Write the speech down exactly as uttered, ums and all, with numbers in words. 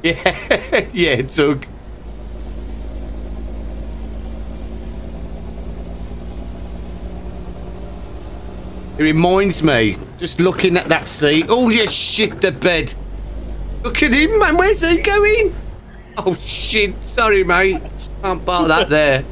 Yeah, yeah, Doug. It reminds me, just looking at that seat. Oh, you shit the bed. Look at him, man. Where's he going? Oh, shit. Sorry, mate. Can't park that there.